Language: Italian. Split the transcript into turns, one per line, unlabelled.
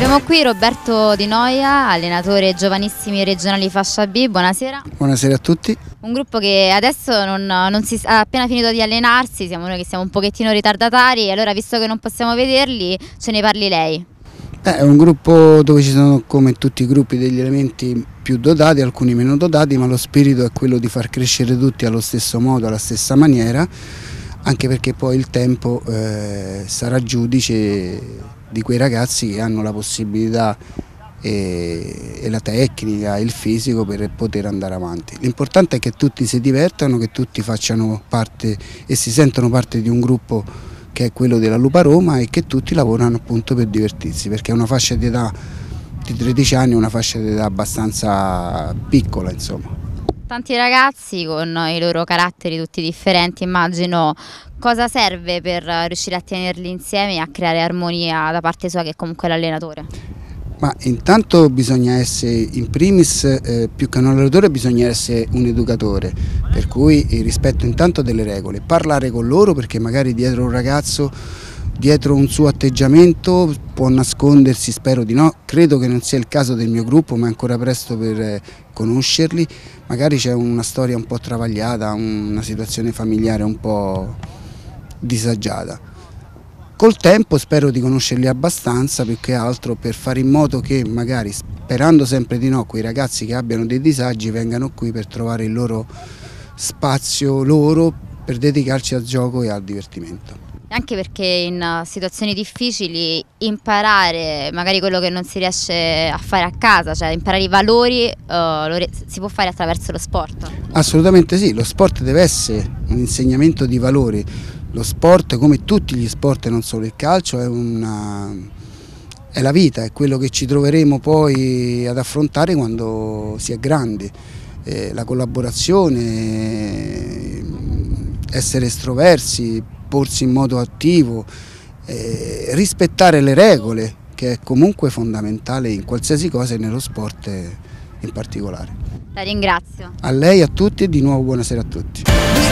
Abbiamo qui Roberto Di Noia, allenatore giovanissimi regionali fascia B, buonasera.
Buonasera a tutti.
Un gruppo che adesso ha appena finito di allenarsi, siamo noi che siamo un pochettino ritardatari, allora visto che non possiamo vederli ce ne parli lei.
È un gruppo dove ci sono, come tutti i gruppi, degli elementi più dotati, alcuni meno dotati, ma lo spirito è quello di far crescere tutti allo stesso modo, alla stessa maniera, anche perché poi il tempo sarà giudice di quei ragazzi che hanno la possibilità e la tecnica, il fisico per poter andare avanti. L'importante è che tutti si divertano, che tutti facciano parte e si sentono parte di un gruppo che è quello della Lupa Roma e che tutti lavorano appunto per divertirsi, perché è una fascia di età di 13 anni, una fascia di età abbastanza piccola, insomma.
Tanti ragazzi con i loro caratteri tutti differenti, immagino. Cosa serve per riuscire a tenerli insieme e a creare armonia da parte sua, che comunque è l'allenatore?
Ma intanto bisogna essere, in primis, più che un allenatore bisogna essere un educatore, per cui il rispetto intanto delle regole, parlare con loro, perché magari dietro un ragazzo, dietro un suo atteggiamento può nascondersi, spero di no, credo che non sia il caso del mio gruppo, ma è ancora presto per conoscerli, magari c'è una storia un po' travagliata, una situazione familiare un po' disagiata. Col tempo spero di conoscerli abbastanza, più che altro per fare in modo che magari, sperando sempre di no, quei ragazzi che abbiano dei disagi vengano qui per trovare il loro spazio per dedicarci al gioco e al divertimento.
Anche perché in situazioni difficili imparare magari quello che non si riesce a fare a casa, cioè imparare i valori, si può fare attraverso lo sport.
Assolutamente sì, lo sport deve essere un insegnamento di valori. Lo sport, come tutti gli sport, non solo il calcio, è la vita, è quello che ci troveremo poi ad affrontare quando si è grandi. La collaborazione, essere estroversi, porsi in modo attivo, rispettare le regole, che è comunque fondamentale in qualsiasi cosa e nello sport in particolare.
La ringrazio.
A lei, a tutti e di nuovo buonasera a tutti.